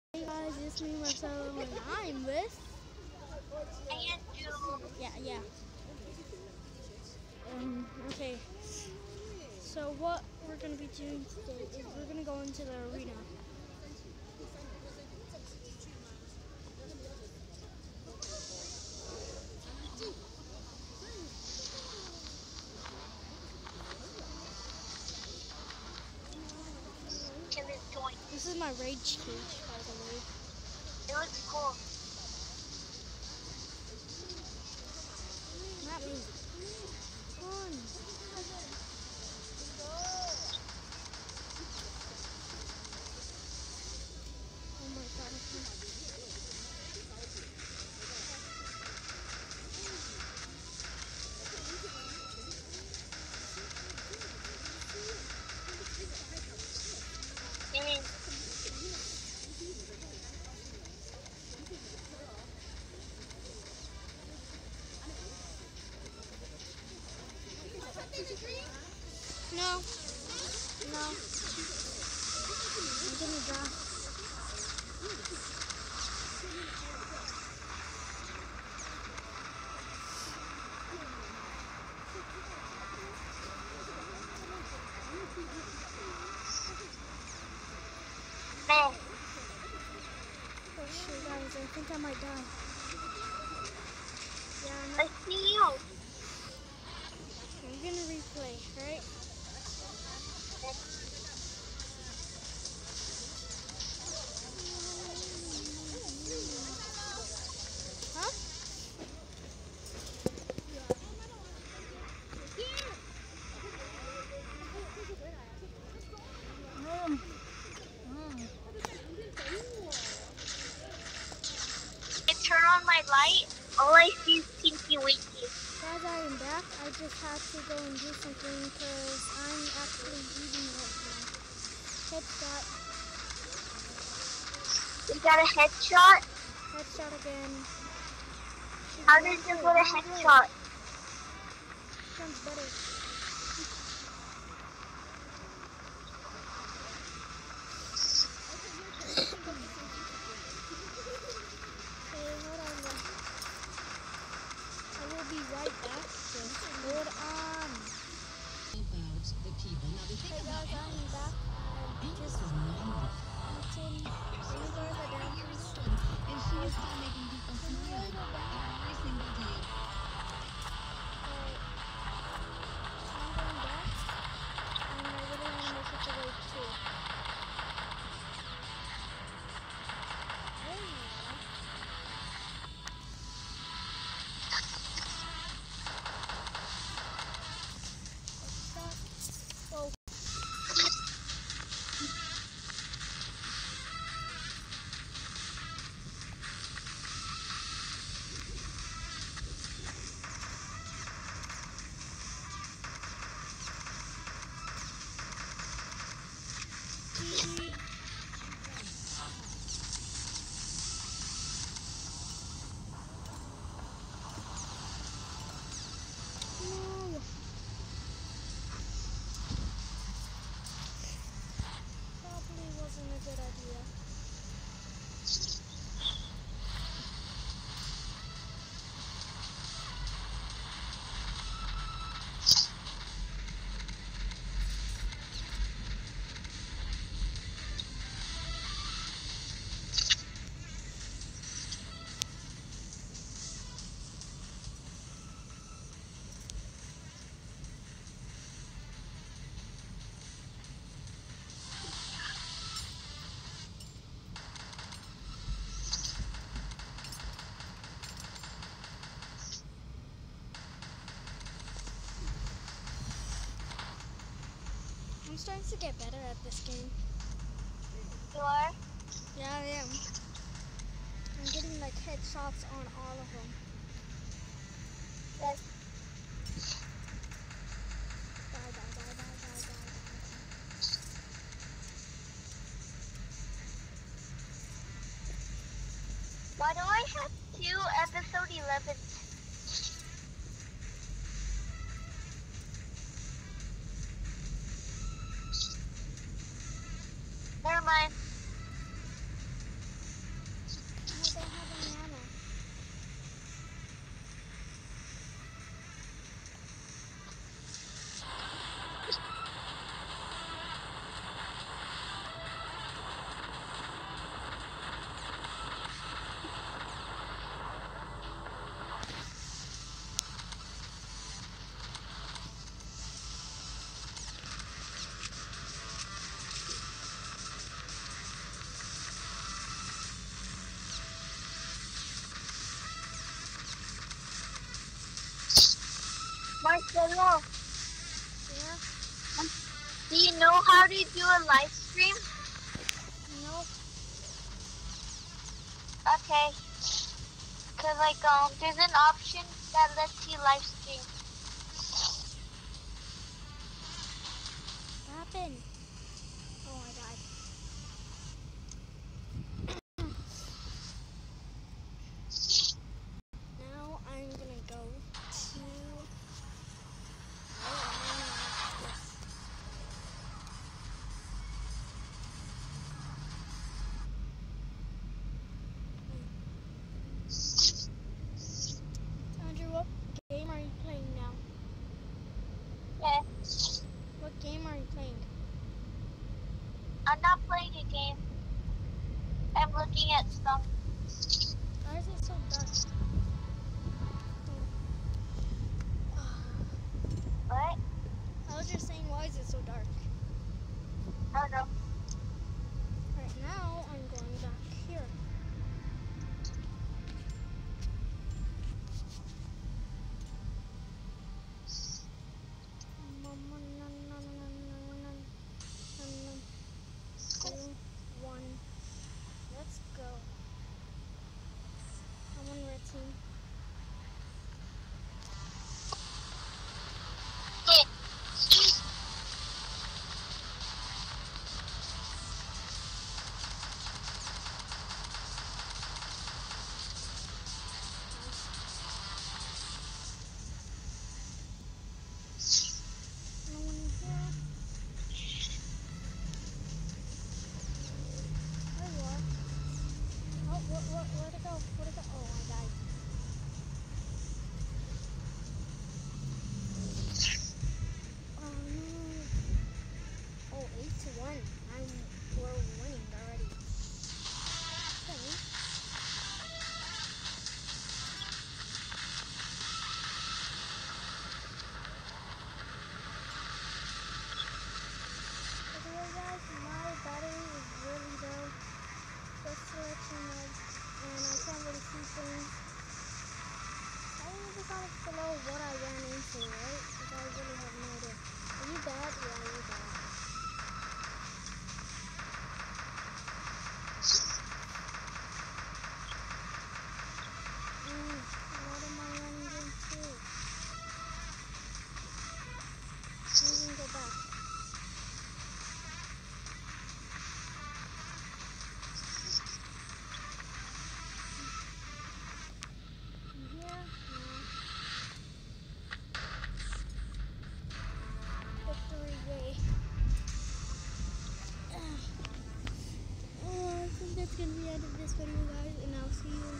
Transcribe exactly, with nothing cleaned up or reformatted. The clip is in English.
Hey guys, it's me Marcelo and I'm with Andrew. Yeah, yeah. Um, okay. So what we're gonna be doing today is we're gonna go into the arena. Can this join? This is my rage cage, by the way. It looks cool. Not me. Come on. Oh my god, I can't. And No. No. I'm gonna die. man, Oh shit, guys, I think I might die. Yeah, I'm, I not, see you. I'm gonna replay, right? Huh? Mm. Mm. I turn on my light. All I see is Pinky Winky. Guys, I am back. I just had to go and do something because I'm actually eating right now. Headshot. You got a headshot? Headshot again. She's How going did you good. get a Going good. headshot? Sounds better. Okay, hold on then. I will be right back. Just hold on. About the people. Now the thing Hey about guys, I'm Alice, back. I Alice just is ninety, eaten. Can you guys are down, please? and she is still making people Can you smile guys are down? every single day. Alright. I'm going back. And I really want to make it to wave two. There you are. Stop. Oh. Gee. No. Probably wasn't a good idea. I'm starting to get better at this game. You are? Yeah, I am. I'm getting like headshots on all of them. Yes. Die, die, die, die, die, die, die. Why do I have two episode eleven? Never mind. Marcelo, Yeah? do you know how to do a live stream? Nope. Okay. Cause like um, there's an option that lets you live stream. What happened? Oh, I died. Now I'm gonna go to. Oh, I'm gonna yes. Andrew, what game are you playing now? Yeah. What game are you playing? I'm not playing a game. I'm looking at stuff. Why is it so dark? What? I was just saying, why is it so dark? I don't know. Right now, I'm going back here. Two, one, let's go. I'm on red team. Yeah. No one here. There you are. Oh, where, where, where'd it go? Where'd it go? Oh, I died. Oh no. Oh, eight to one. I'm we're winning already. Okay. By the way, guys, my battery is really low. Just to let you know, and I can't really see things. I leave the comments below what I ran into, right? Because I really have no idea. Are you bad? Yeah, you're bad. Mm, what am I running into? You can go back. In here? No. Victory, yay. Oh, I think that's gonna be the end of this video, guys, and I'll see you